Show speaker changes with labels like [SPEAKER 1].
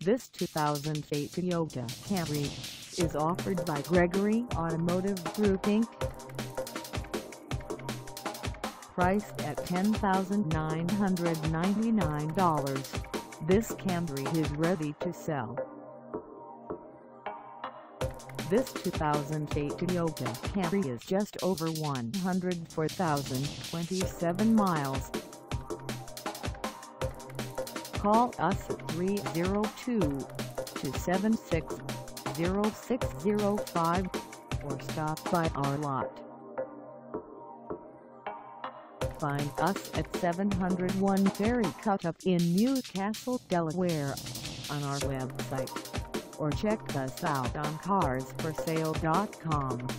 [SPEAKER 1] This 2008 Toyota Camry is offered by Gregory Automotive Group Inc. Priced at $10,999, this Camry is ready to sell. This 2008 Toyota Camry is just over 104,027 miles. Call us at 302-276-0605 or stop by our lot. Find us at 701 Ferry Cutoff in New Castle, Delaware, on our website, or check us out on carsforsale.com.